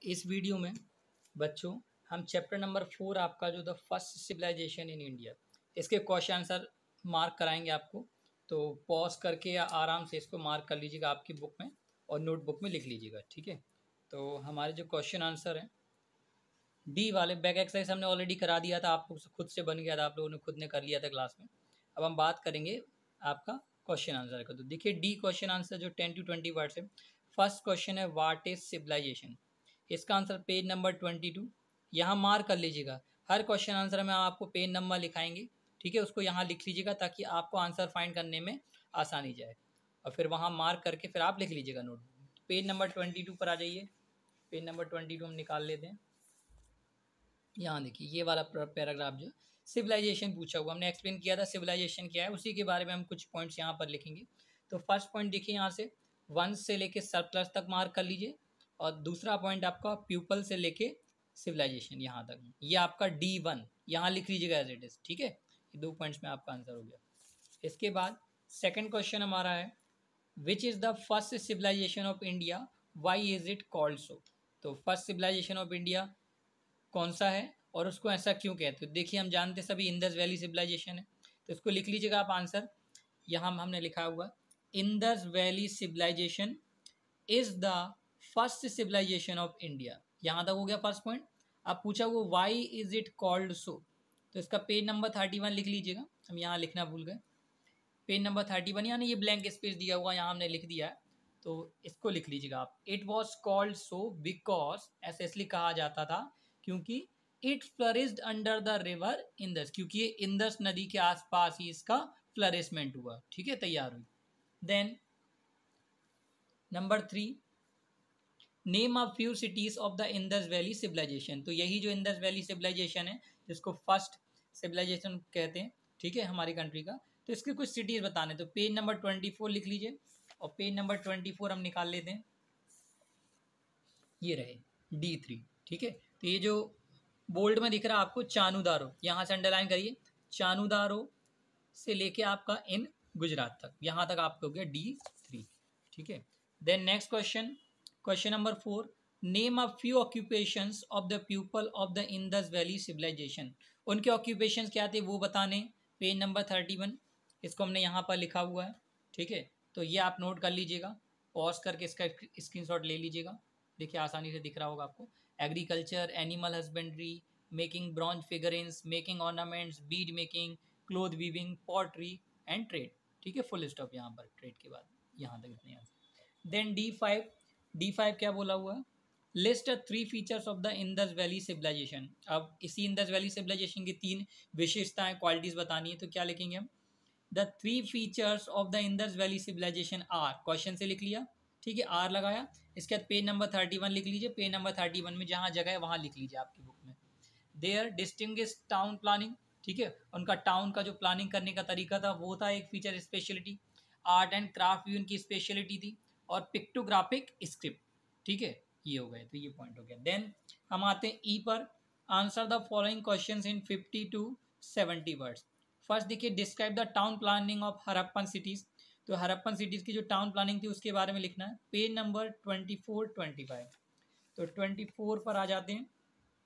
इस वीडियो में बच्चों हम चैप्टर नंबर 4 आपका जो the first civilisation in India, इसके क्वेश्चन आंसर मार्क कराएंगे आपको। तो पॉज करके या आराम से इसको मार्क कर लीजिएगा आपकी बुक में और नोटबुक में लिख लीजिएगा, ठीक है। तो हमारे जो क्वेश्चन आंसर हैं डी वाले, बैक एक्सरसाइज हमने ऑलरेडी करा दिया था, आप खुद से बन गया था, आप लोगों ने खुद ने कर लिया था क्लास में। अब हम बात करेंगे आपका क्वेश्चन आंसर का। तो देखिए डी क्वेश्चन आंसर जो 10 to 20 वर्ड्स है। फर्स्ट क्वेश्चन है व्हाट इज सिविलाइजेशन। इसका आंसर पेज नंबर 22, यहाँ मार्क कर लीजिएगा। हर क्वेश्चन आंसर में आपको पेज नंबर लिखाएंगे, ठीक है, उसको यहाँ लिख लीजिएगा ताकि आपको आंसर फाइंड करने में आसानी जाए। और फिर वहाँ मार्क करके फिर आप लिख लीजिएगा नोट। पेज नंबर 22 पर आ जाइए। पेज नंबर 22 हम निकाल लेते हैं। यहाँ देखिए ये वाला पैराग्राफ जो सिविलाइजेशन पूछा हुआ, हमने एक्सप्लेन किया था सिविलाइजेशन क्या है, उसी के बारे में हम कुछ पॉइंट्स यहाँ पर लिखेंगे। तो फर्स्ट पॉइंट देखिए यहाँ से 1 से लेके सरप्लस तक मार्क कर लीजिए, और दूसरा पॉइंट आपका प्यूपल से लेके सिविलाइजेशन यहाँ तक, ये आपका D1 यहाँ लिख लीजिएगा एज इट इज, ठीक है। ये 2 पॉइंट्स में आपका आंसर हो गया। इसके बाद सेकेंड क्वेश्चन हमारा है which is the first civilisation of India, why is it called so. तो फर्स्ट सिविलाइजेशन ऑफ इंडिया कौन सा है और उसको ऐसा क्यों कहते हो। देखिए हम जानते सभी इंडस वैली सिविलाइजेशन है, तो इसको लिख लीजिएगा आप आंसर। यहाँ हमने लिखा हुआ Indus valley civilisation is the first civilisation of India. यहाँ तक हो गया फर्स्ट पॉइंट। अब पूछा वो why is it called so, तो इसका पेज नंबर 31 लिख लीजिएगा। हम यहाँ लिखना भूल गए, पेज नंबर 31 यानी ये ब्लैंक स्पेस दिया हुआ यहाँ हमने लिख दिया है, तो इसको लिख लीजिएगा आप। It was called so because, ऐसे इसलिए कहा जाता था क्योंकि it flourished under the river Indus, क्योंकि ये इंदस नदी के आसपास ही इसका फ्लरिशमेंट हुआ, ठीक है, तैयार हुई। Then number 3, name of few cities of the Indus valley civilisation. तो यही जो इंदस वैली सिविलाइजेशन है जिसको फर्स्ट सिविलाइजेशन कहते हैं, ठीक है, हमारी कंट्री का, तो इसके कुछ सिटीज बताने। तो पेज नंबर 24 लिख लीजिए, और पेज नंबर 24 हम निकाल लेते हैं, ये रहे D3, ठीक है। तो ये जो बोल्ड में दिख रहा है आपको चानूदारो, यहाँ से अंडरलाइन करिए, चानूदारो से लेके आपका इन गुजरात तक, यहाँ तक आपको हो गया D3, ठीक है। Then next question, question number 4, name of few occupations of the people of the Indus valley civilisation. उनके ऑक्यूपेशंस क्या थे वो बताने, पेज नंबर 31, इसको हमने यहाँ पर लिखा हुआ है, ठीक है। तो ये आप नोट कर लीजिएगा, पॉज करके इसका स्क्रीनशॉट ले लीजिएगा। देखिए आसानी से दिख रहा होगा आपको। Agriculture, animal husbandry, making bronze figurings, making ornaments, bead making, cloth weaving, pottery and trade, ठीक है। फुल स्टॉप यहाँ पर ट्रेड के बाद यहाँ तक इतने आंसर। देन D5 क्या बोला हुआ है, list 3 features of the Indus valley civilisation. अब इसी इंडस वैली सिविलाइजेशन की 3 विशेषताएं, क्वालिटीज बतानी है, तो क्या लिखेंगे हम, the 3 features of the Indus valley civilisation are, question से लिख लिया, ठीक है, आर लगाया। इसके बाद पेज नंबर 31 लिख लीजिए, पेज नंबर 31 में जहाँ जगह है वहाँ लिख लीजिए आपकी बुक में। देयर डिस्टिंग्विश टाउन प्लानिंग, ठीक है, उनका टाउन का जो प्लानिंग करने का तरीका था वो था एक feature speciality. Art and craft भी उनकी स्पेशलिटी थी, और पिक्टोग्राफिक स्क्रिप्ट, ठीक है, ये हो गए, तो ये पॉइंट हो गया। देन हम आते हैं ई पर, answer the following questions in 50 to 70 words. First देखिए describe the town planning of Harappan cities. तो हरप्पन सिटीज की जो टाउन प्लानिंग थी उसके बारे में लिखना है, पेज नंबर 24-25। तो 24 पर आ जाते हैं,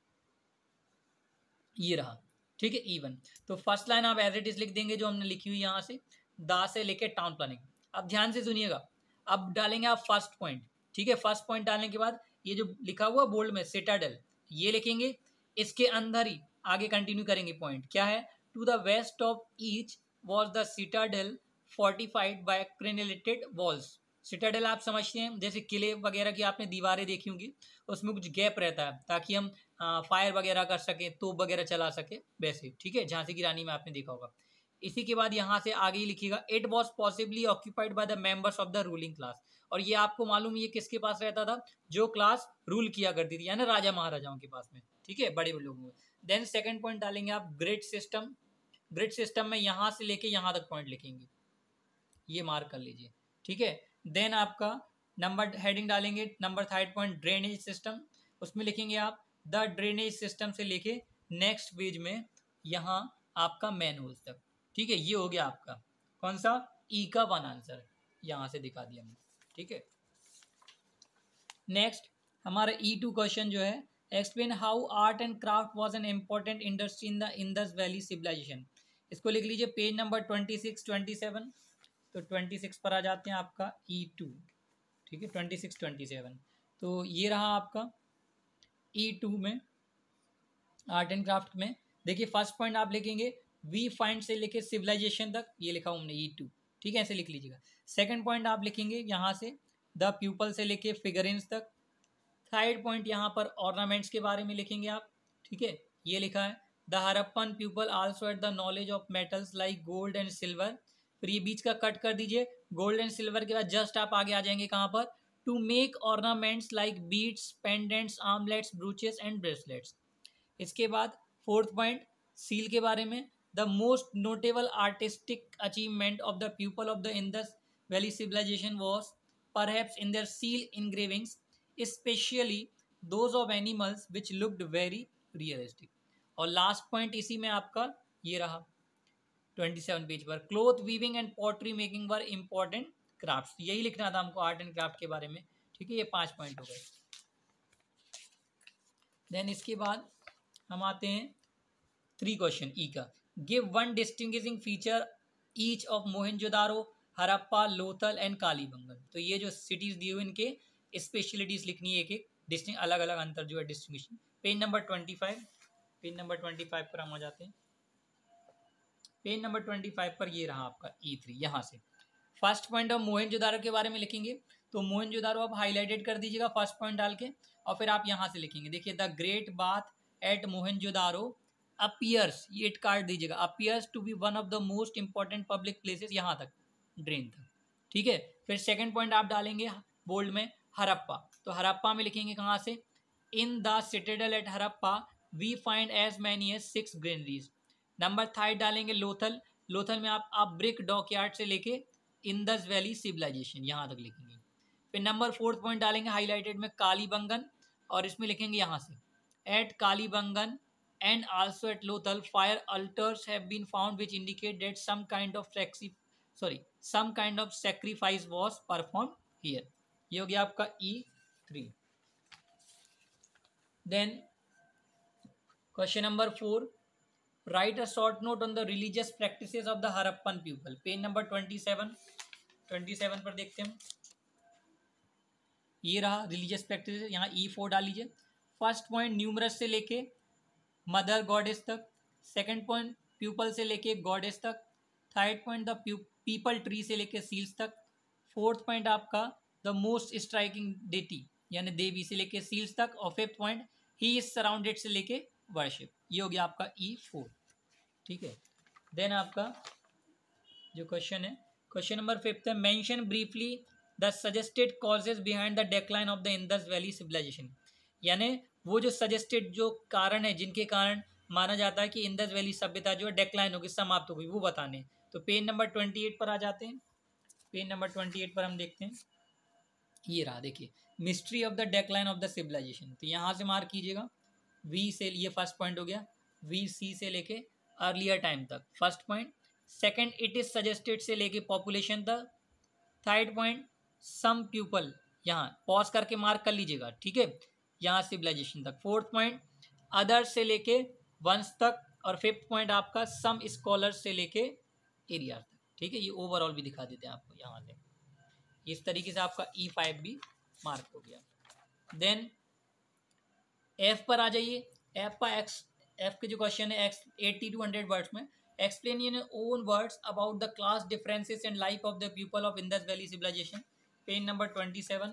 ये रहा, ठीक है, E1। तो फर्स्ट लाइन आप एज इट इज लिख देंगे जो हमने लिखी हुई यहाँ से, दा से लेके टाउन प्लानिंग। अब ध्यान से सुनिएगा, अब डालेंगे आप फर्स्ट पॉइंट, ठीक है। फर्स्ट पॉइंट डालने के बाद ये जो लिखा हुआ बोल्ड में सिटाडेल, ये लिखेंगे, इसके अंदर ही आगे कंटिन्यू करेंगे। पॉइंट क्या है, to the west of each was the citadel fortified by crenellated walls. Citadel आप समझते हैं जैसे किले वगैरह की आपने दीवारें देखी होंगी, उसमें कुछ गैप रहता है ताकि हम फायर वगैरह कर सके, तोप वगैरह चला सके, वैसे, ठीक है, झांसी की रानी में आपने देखा होगा। इसी के बाद यहाँ से आगे ही लिखिएगा, it was possibly occupied by the members of the ruling class. और ये आपको मालूम ये किसके पास रहता था, जो क्लास रूल किया करती थी, यानी राजा महाराजाओं के पास में, ठीक है, बड़े लोगों में। देन सेकंड पॉइंट डालेंगे आप ग्रिड सिस्टम। ग्रिड सिस्टम में यहाँ से लेके यहाँ तक पॉइंट लिखेंगे, ये मार्क कर लीजिए, ठीक है। देन आपका नंबर हेडिंग डालेंगे, नंबर 3 पॉइंट ड्रेनेज सिस्टम, उसमें लिखेंगे आप द ड्रेनेज सिस्टम से लेके नेक्स्ट पेज में यहाँ आपका मैन होल्स तक, ठीक है। ये हो गया आपका कौन सा, ई का 1 आंसर, यहाँ से दिखा दिया हमने, ठीक है। नेक्स्ट हमारा E2 क्वेश्चन जो है, explain how art and craft was an important industry in the Indus valley civilization. इसको लिख लीजिए पेज नंबर 26 27। तो 26 पर आ जाते हैं आपका E2, ठीक है, 26 27। तो ये रहा आपका E2 में आर्ट एंड क्राफ्ट में। देखिए फर्स्ट पॉइंट आप लिखेंगे वी फाइंड से लेके सिविलाइजेशन तक, ये लिखा हमने E2, ठीक है, ऐसे लिख लीजिएगा। सेकंड पॉइंट आप लिखेंगे यहाँ से द प्यूपल से लेके फिगरिन्स तक। थर्ड पॉइंट यहाँ पर ऑर्नामेंट्स के बारे में लिखेंगे आप, ठीक है, ये लिखा है the Harappan people also at the knowledge of metals like gold and silver. फिर ये बीच का कट कर दीजिए, गोल्ड एंड सिल्वर के बाद जस्ट आप आगे आ जाएंगे कहाँ पर, to make ornaments like beads, pendants, armlets, brooches and bracelets. इसके बाद फोर्थ पॉइंट सील के बारे में, the most notable artistic achievement of the people of the Indus valley civilization was perhaps in their seal engravings, specially those of animals which looked very realistic. और last point इसी में आपका ये रहा 27 page पर, cloth weaving and pottery making were important crafts. यही लिखना था हमको आर्ट एंड क्राफ्ट के बारे में, ठीक है, ये 5 पॉइंट हो गए। देन इसके बाद हम आते हैं 3 क्वेश्चन ई का, give one distinguishing feature each of Mohenjodaro, Harappa, Lothal and Kalibangan. तो ये जो सिटीज दी हुई इनके स्पेशलिटीज लिखनी है, एक एक डिस्टिंग अलग अलग अंतर जो है distinction. Page number 25, page number 25 पर हम आ जाते हैं। पेज नंबर 25 पर ये रहा आपका E3। यहाँ से फर्स्ट पॉइंट ऑफ मोहनजोदारो के बारे में लिखेंगे, तो मोहनजोदारो आप हाईलाइटेड कर दीजिएगा फर्स्ट पॉइंट डाल के, और फिर आप यहाँ से लिखेंगे, देखिए the great bath at Mohenjodaro appears, ये काट दीजिएगा, appears to be one of the most important public places, यहाँ तक ड्रेन तक, ठीक है। फिर सेकंड पॉइंट आप डालेंगे बोल्ड में हरप्पा, तो हरप्पा में लिखेंगे कहाँ से, in the citadel at Harappa we find as many as 6 granaries. Number 3 डालेंगे लोथल, लोथल में आप ब्रिक डॉकयार्ड से लेके इंडस वैली सिविलाइजेशन, यहाँ तक लिखेंगे। फिर नंबर 4 पॉइंट डालेंगे हाईलाइटेड में कालीबंगन, और इसमें लिखेंगे यहाँ से at Kalibangan and also at Lothal fire altars have been found which indicate that some kind of sacrifice was performed here। ये हो गया आपका E3। then question number 4, write a short note on the religious practices of the Harappan people। Page number 27 पर देखते हैं, ये रहा religious practices, यहाँ E4 डाल लीजिए। फर्स्ट पॉइंट न्यूमरस से लेके मदर गॉडेस तक, सेकंड पॉइंट प्यूपल से लेके गॉडेस तक, third point the peepal tree से लेके सील्स तक, फोर्थ पॉइंट आपका द मोस्ट स्ट्राइकिंग डेटी यानी देवी से लेके सील्स तक, और fifth point he is surrounded से लेके वर्शिप। ये हो गया आपका E4, ठीक है। देन आपका जो क्वेश्चन है, क्वेश्चन नंबर 5 है, mention briefly the suggested causes behind the decline of the Indus valley civilization. यानी वो जो सजेस्टेड जो कारण है जिनके कारण माना जाता है कि इंडस वैली सभ्यता जो है डेक्लाइन होगी, समाप्त होगी, वो बताने। तो पेज नंबर 28 पर आ जाते हैं। पेज नंबर 28 पर हम देखते हैं, ये रहा देखिए mystery of the decline of the civilization. तो यहाँ से मार्क कीजिएगा वी से, ये फर्स्ट पॉइंट हो गया, VC से लेके अर्लियर टाइम तक first point. Second it is suggested से लेके पॉपुलेशन तक। थर्ड पॉइंट सम पीपल, यहाँ पॉज करके मार्क कर लीजिएगा, ठीक है, यहाँ सिविलाइजेशन तक। फोर्थ पॉइंट अदर्स से लेके वंश तक, और फिफ्थ पॉइंट आपका सम स्कॉलर्स से लेके एरिया तक, ठीक है। ये ओवरऑल भी दिखा देते हैं आपको यहाँ से, इस तरीके से आपका E5 भी मार्क हो गया। देन F पर आ जाइए। F के जो क्वेश्चन है 80 to 100 वर्ड्स में, explain in own words about the class differences and life of the people of Indus valley civilization. Page number 27,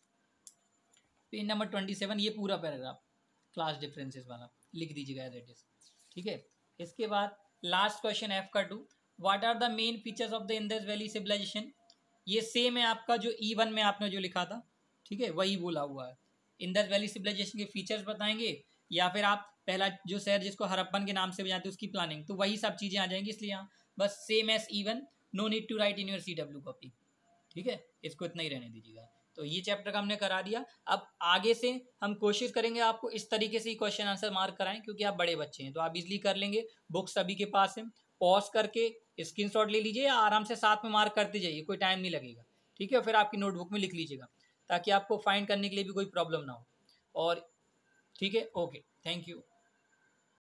page number 27, ये पूरा पैराग्राफ क्लास डिफरेंसेस वाला लिख दीजिएगा एज इट इज, ठीक है। इसके बाद लास्ट क्वेश्चन F का 2, what are the main features of the Indus valley civilization. ये सेम है आपका जो E1 में आपने जो लिखा था, ठीक है, वही बोला हुआ है। इंडस वैली सिविलाइजेशन के फीचर्स बताएंगे, या फिर आप पहला जो शहर जिसको हरप्पन के नाम से जानते हैं उसकी प्लानिंग, तो वही सब चीज़ें आ जाएंगी। इसलिए यहाँ बस same as E1, no need to write in your CW copy, ठीक है, इसको इतना ही रहने दीजिएगा। तो ये चैप्टर का हमने करा दिया। अब आगे से हम कोशिश करेंगे आपको इस तरीके से ही क्वेश्चन आंसर मार्क कराएं, क्योंकि आप बड़े बच्चे हैं तो आप इजीली कर लेंगे। बुक्स सभी के पास है, पॉज करके स्क्रीनशॉट ले लीजिए, आराम से साथ में मार्क करते जाइए, कोई टाइम नहीं लगेगा, ठीक है। फिर आपकी नोटबुक में लिख लीजिएगा ताकि आपको फाइंड करने के लिए भी कोई प्रॉब्लम ना हो। और ठीक है, ओके, थैंक यू।